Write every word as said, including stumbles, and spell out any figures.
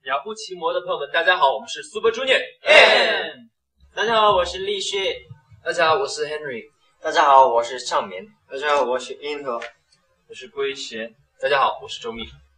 了不奇魔的朋友们，大家好，我们是 Super Junior。 嗯，大家好，我是立旭。 大家好，我是 Henry。 大家好，我是尚眠。 大家好，我是银河。 我是龟贤。 大家好，我是周密。